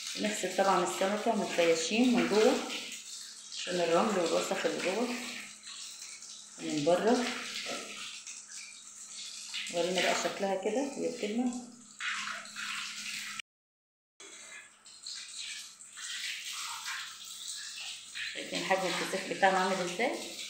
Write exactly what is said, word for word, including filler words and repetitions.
نغسل طبعا السمكة من الخياشيم من جوه عشان الرمل والوسخ اللي جوه من بره. ورينا بقى شكلها كده وهي بتلمع. شايفين حجم الفسيخ بتاعنا عامل ازاي؟